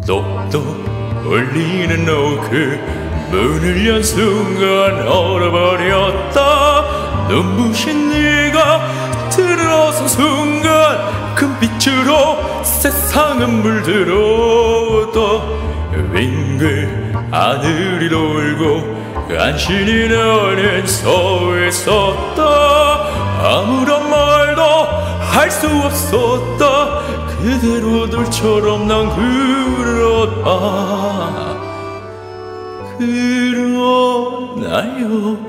똑똑 울리는 노크 문을 연 순간 얼어버렸다. 눈부신 네가 들어선 순간 금빛으로 세상은 물들었다. 윙글 하늘이 돌고 간신히 너는 서 있었다. 아무런 말도 할 수 없었다. 그대로 돌처럼 난 그렇다. 그러나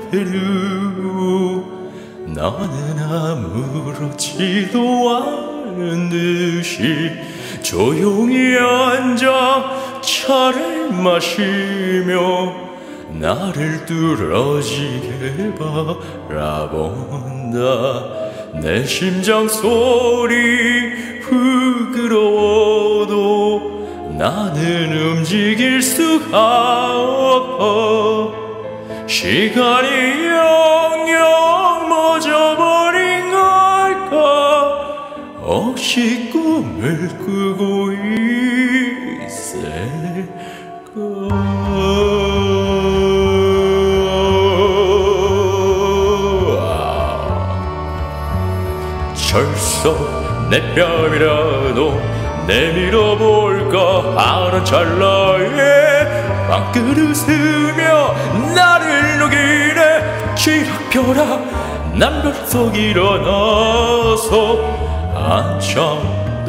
옆에로 나는 아무렇지도 않은 듯이 조용히 앉아 차를 마시며 나를 뚫어지게 바라본다. 내 심장 소리 부끄러워도 나는 움직일 수가 없어. 시간이 영영 멎어버린 걸까. 혹시 꿈을 꾸고 있을까. 철썩 내 뺨이라도 내밀어볼까 하는 찰나에 방글을 스며 나를 녹이네. 지락펴락 난 벌써 일어나서 한참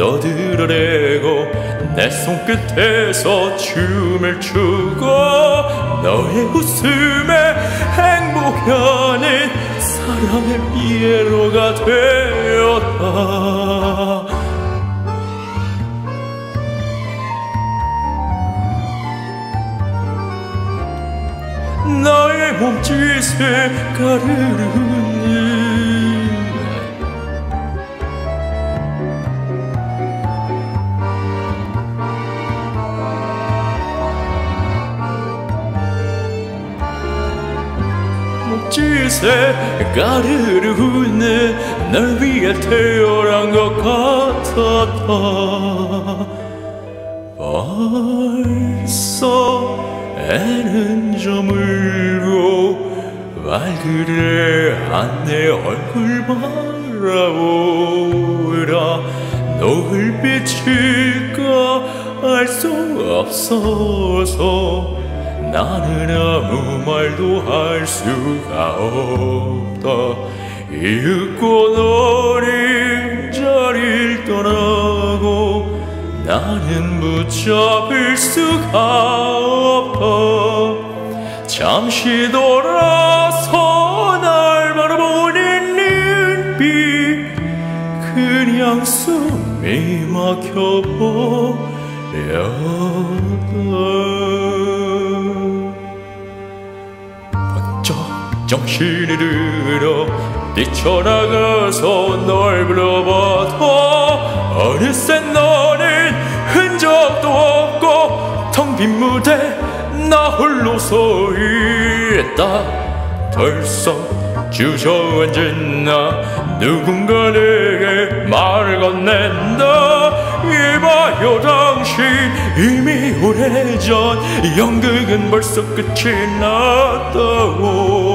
너드러내고 내 손끝에서 춤을 추고 너의 웃음에 행복하는 사랑의 피에로가 되었다. 나의 몸짓에 가르르는 몸짓에 가르르는 널 위해 태어난 것 같았다. 벌써 애는 저물고 발그레한 내 얼굴 바라보라. 노을빛일까 알 수 없어서 나는 아무 말도 할 수가 없다. 이윽고 너를 자리를 떠나고 나는 붙잡을 수가 없다. 잠시 돌아서 날 바라보는 눈빛 그냥 숨이 막혀버렸다. 번쩍 정신이 들어 뛰쳐나가서 널 불러봐도 어느새 너는 흔적도 없고 텅 빈 무대 나 홀로 서 있다. 덜썩 주저앉은 나 누군가 내게 말을 건넨다. 이봐요 당신 이미 오래전 연극은 벌써 끝이 났다고.